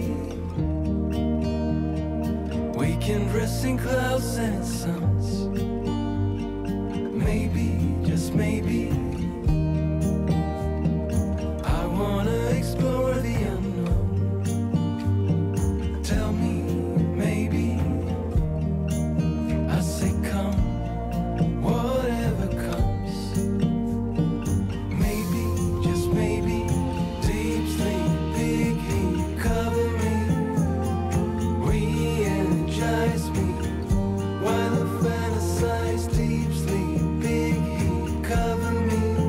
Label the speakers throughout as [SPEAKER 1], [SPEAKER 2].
[SPEAKER 1] We can rest in clouds and suns. Maybe, just maybe, I wanna explore the unknown. Tell me, maybe, I say come, whatever comes. Maybe, just maybe, deep sleep, big heat, cover me, re-energize me, while I fantasize. Deep sleep, big heat, cover me.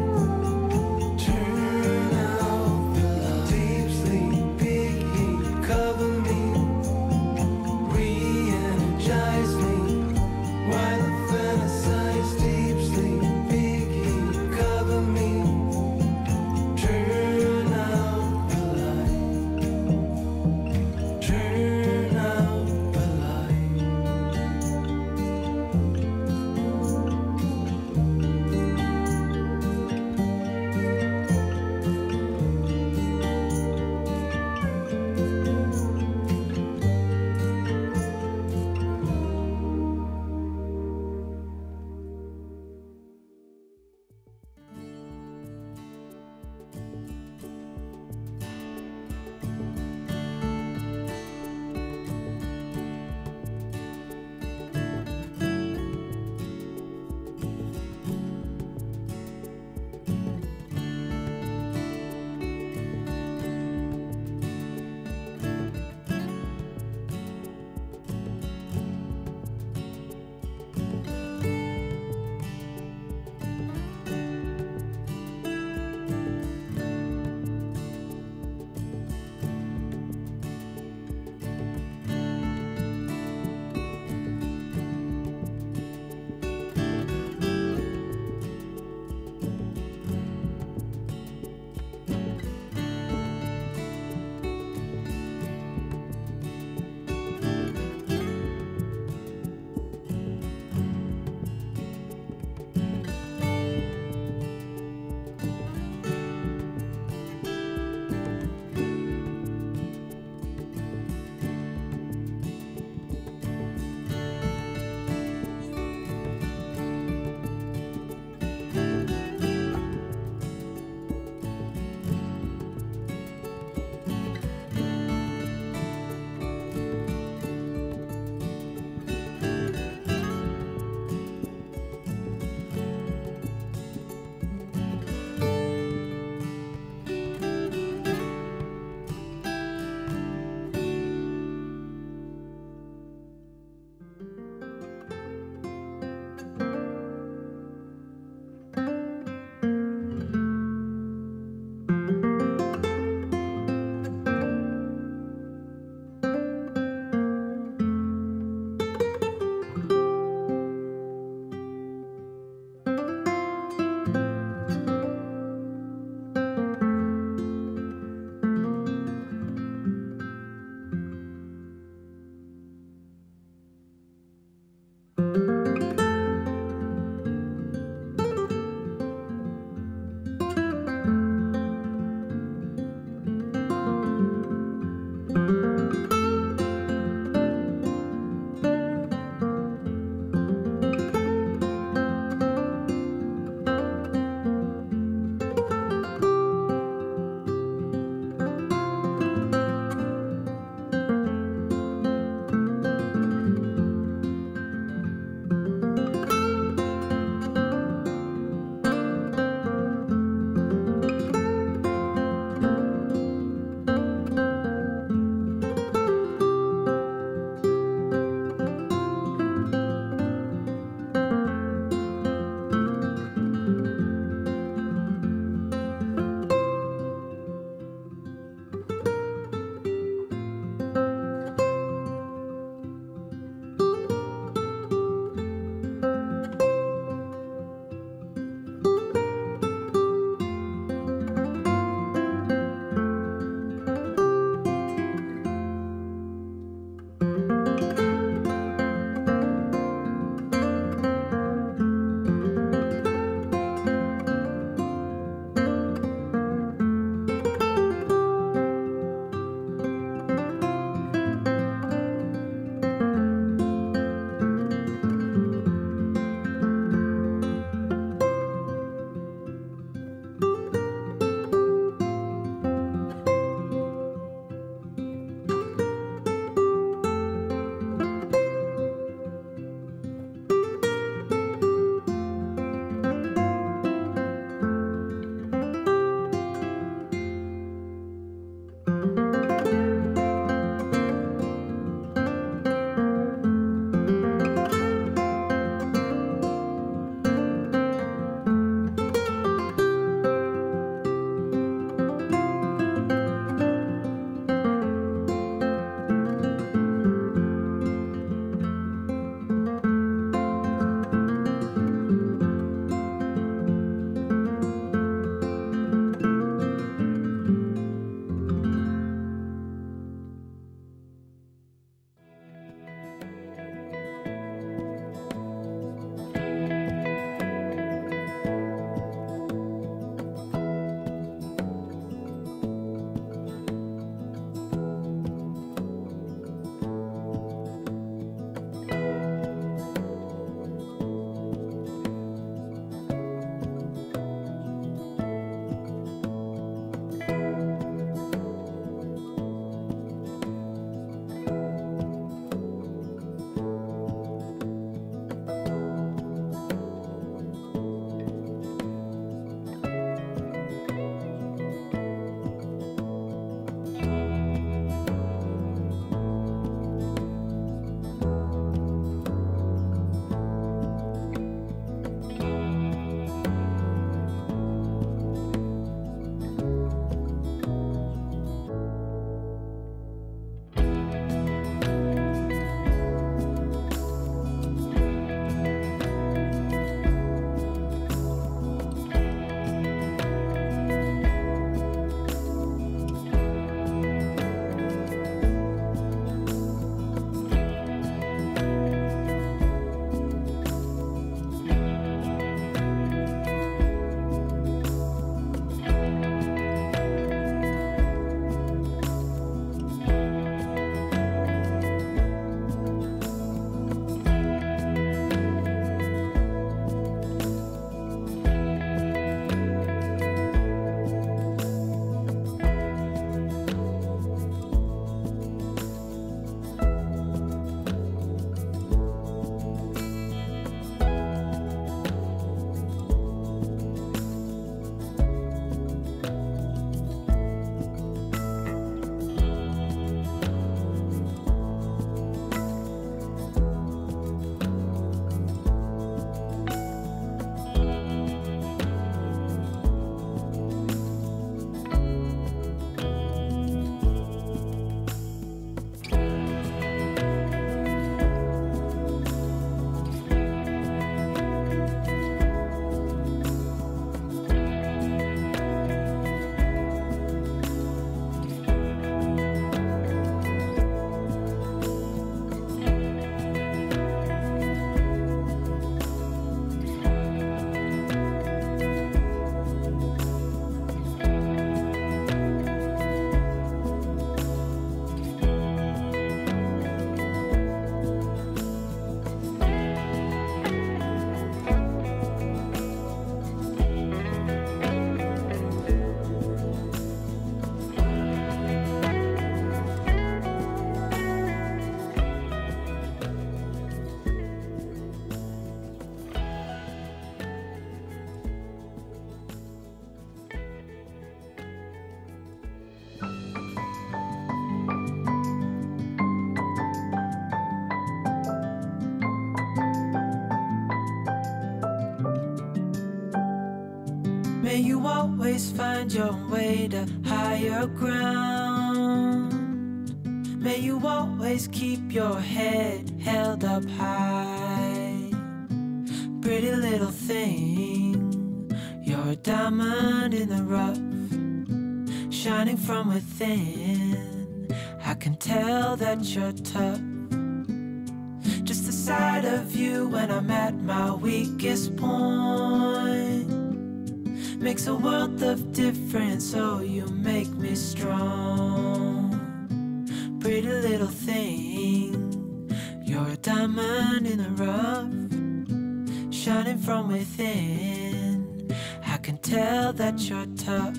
[SPEAKER 1] May you always find your way to higher ground. May you always keep your head held up high. Pretty little thing, you're a diamond in the rough, shining from within. I can tell that you're tough. Just the sight of you when I'm at my weakest point makes a world of difference, oh, you make me strong. Pretty little thing, you're a diamond in the rough, shining from within. I can tell that you're tough.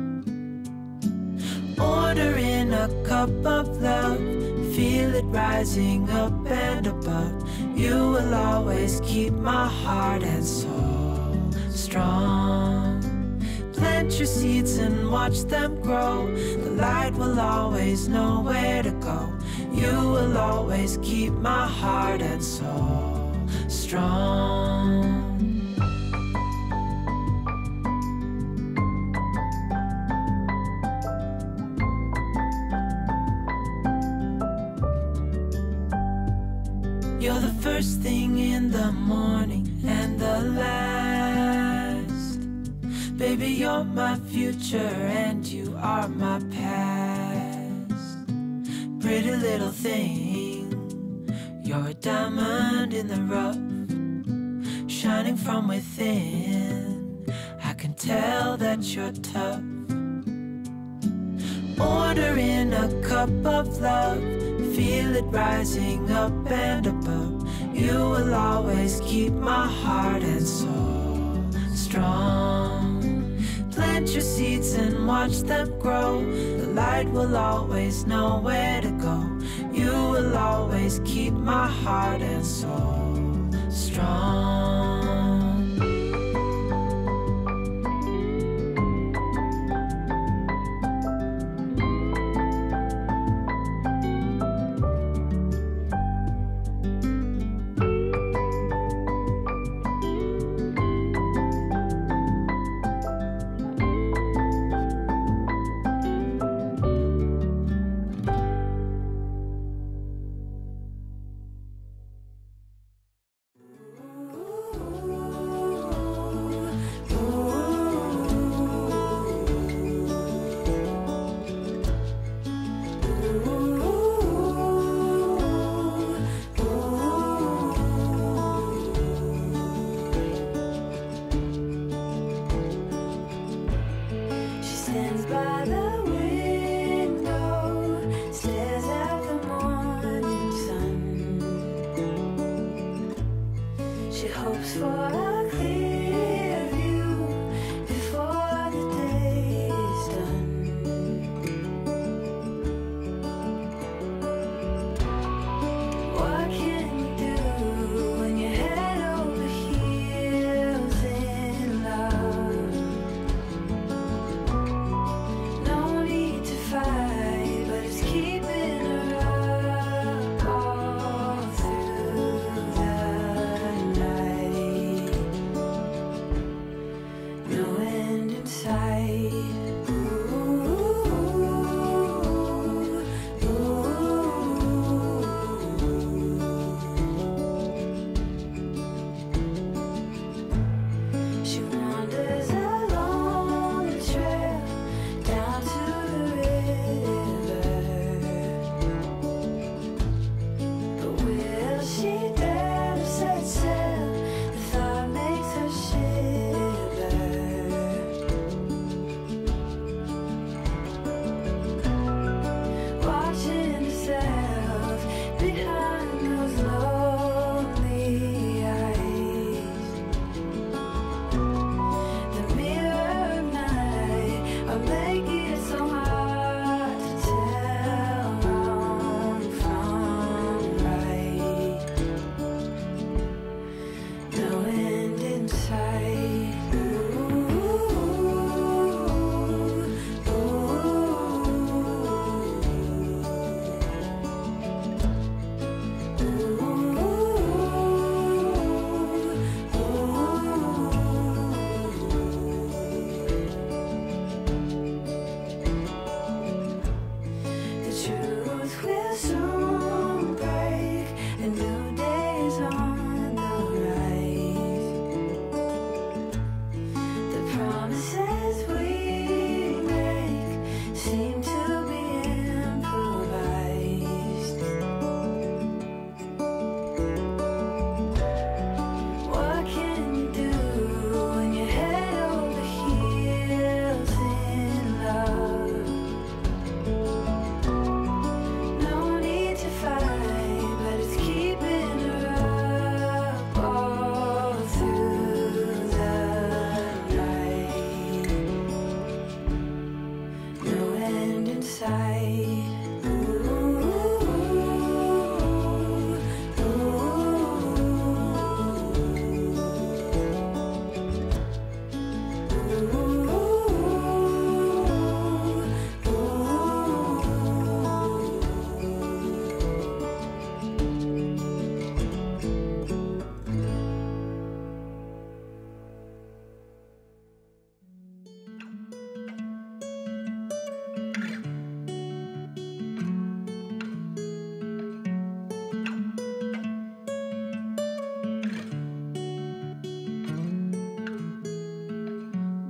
[SPEAKER 1] Order in a cup of love, feel it rising up and above. You will always keep my heart and soul strong. Plant your seeds and watch them grow. The light will always know where to go. You will always keep my heart and soul strong. You're the first thing in the morning and the last. Baby, you're my future and you are my past. Pretty little thing, you're a diamond in the rough, shining from within. I can tell that you're tough. Order in a cup of love, feel it rising up and above. You will always keep my heart and soul strong. Plant your seeds and watch them grow. The light will always know where to go. You will always keep my heart and soul strong.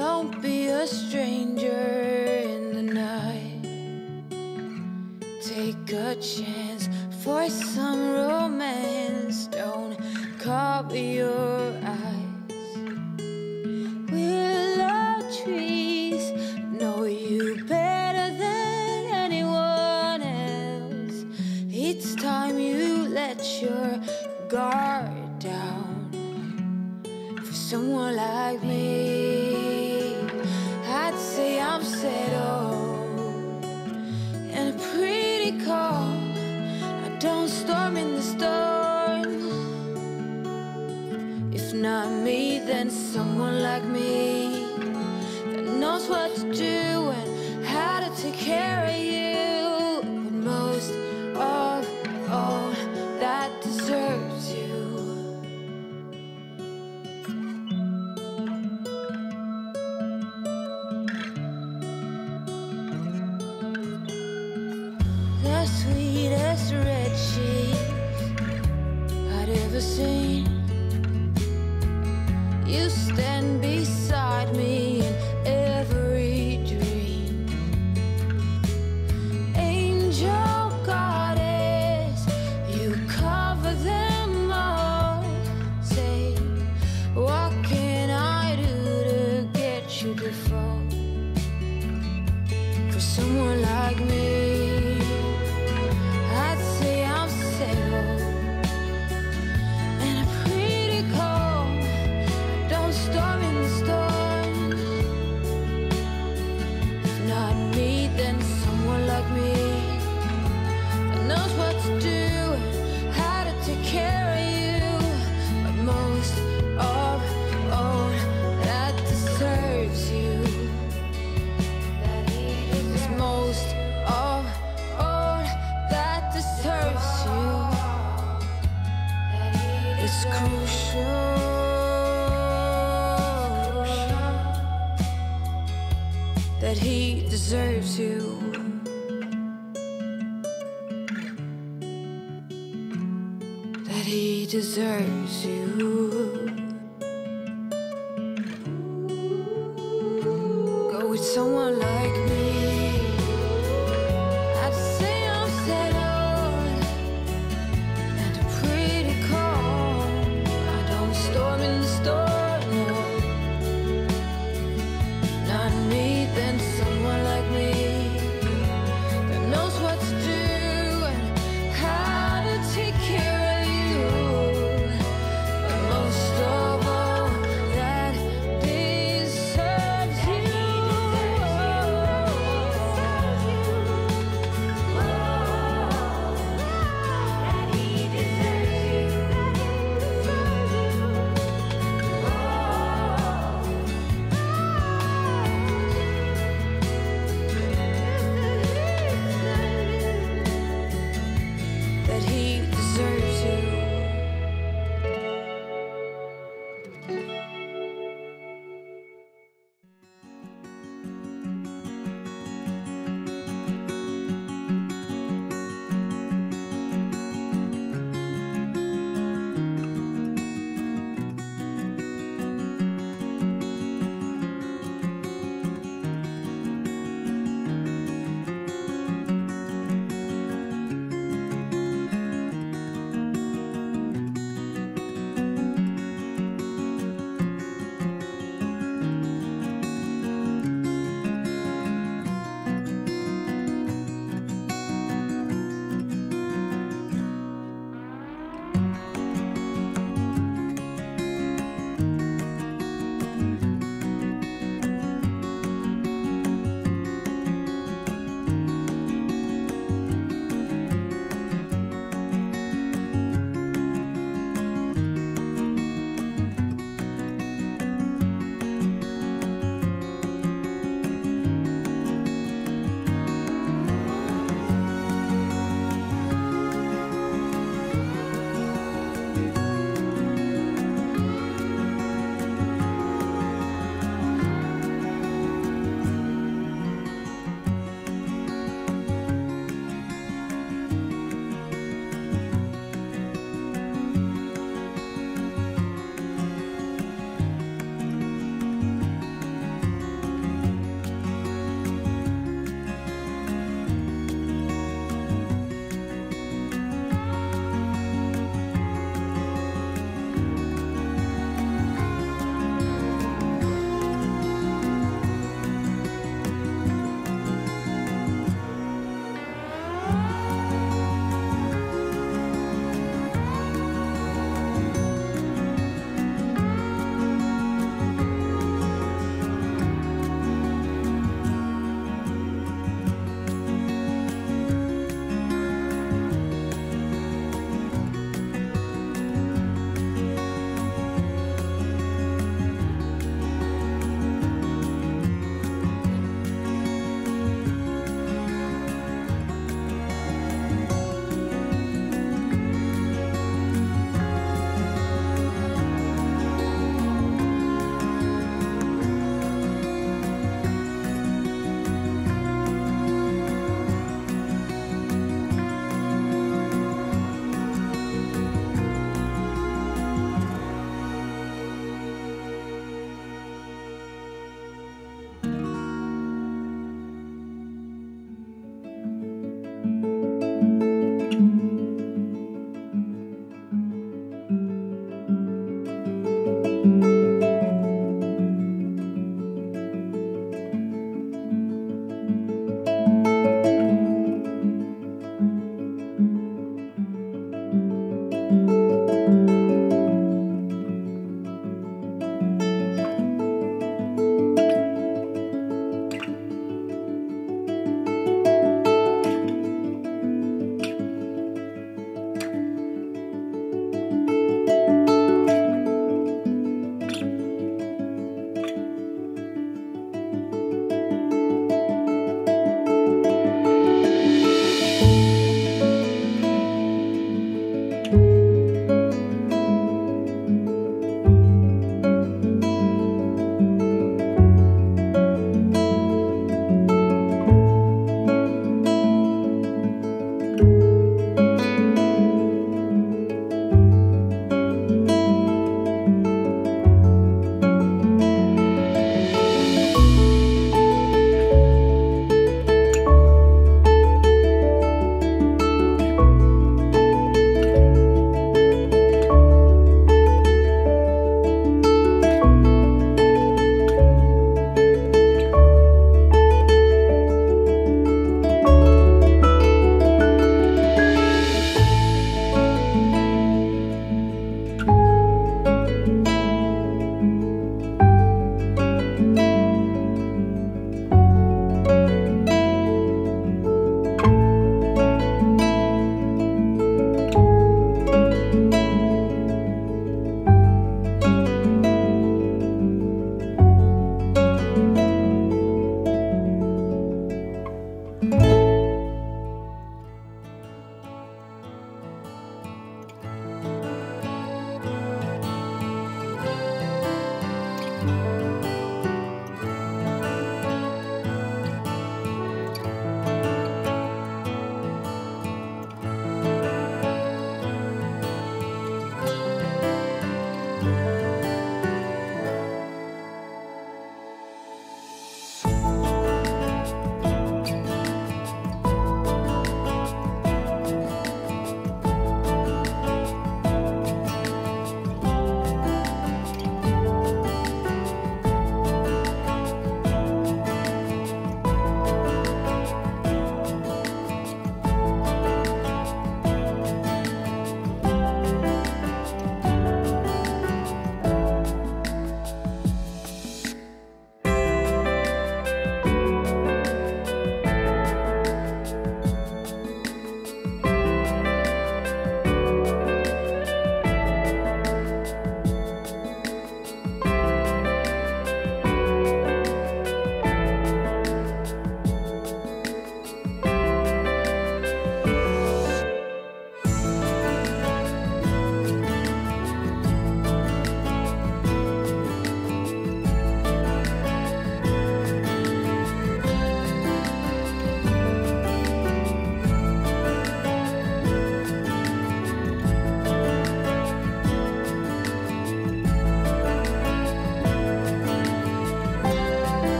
[SPEAKER 1] Don't be a stranger in the night. Take a chance for some romance. Don't cover your eyes. Willow trees know you better than anyone else. It's time you let your guard down for someone like me. I'd say I'm settled and pretty calm. I don't storm in the storm. If not me, then someone like me that knows what to do and how to take care of you. But most of all, that deserves you. The sweetest red cheese I'd ever seen. You stand beside me in every dream. Angel goddess, you cover them all. Say, what can I do to get you to fall for someone like me? I'd say I'm settled and I'm pretty calm. Don't storm in the storm. If not me, then someone like me that knows what to do and how to take care of you. But most of all, that deserves you. It's most of all that deserves you. It's crucial that he deserves you. That he deserves you. Go with someone like me. I'd say I'm settled and pretty calm. I don't storm in the storm, no. Not me, then someone like me that knows what to do and how to take care of you. But most of all, that deserves you. That he